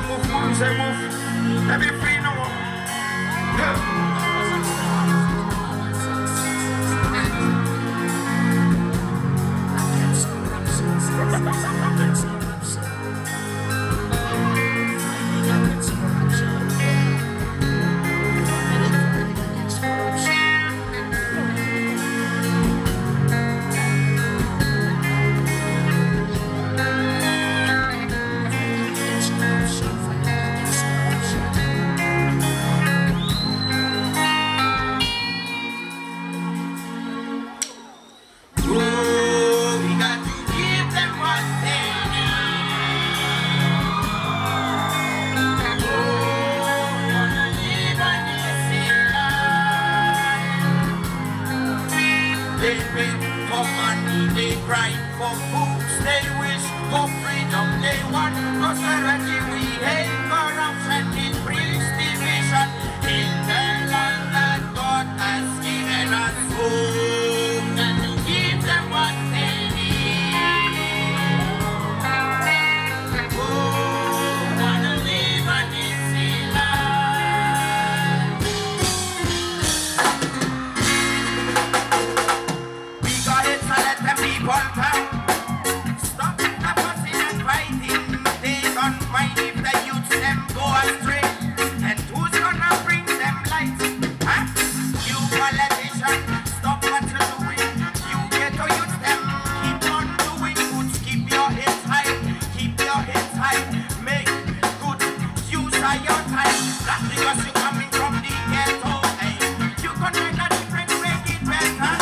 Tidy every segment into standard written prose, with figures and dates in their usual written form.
say move. Let me free no more. They beg for money, they cry for books, they wish for freedom, they want prosperity. We hate corruption, it brings division in the land that God has given us. Home and to give them what they need. Oh, wanna live on this land. People come, stop the fussing and fighting. They don't mind if the youths them go astray. And who's gonna bring them light? Huh? You politician, stop what you're doing. You get to youth them, keep on doing good. Keep your heads high, keep your heads high. Make good use of your time. That's because you're coming from the ghetto. Hey, you can make a difference, make it better.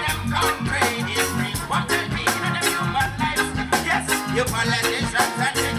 You politicians and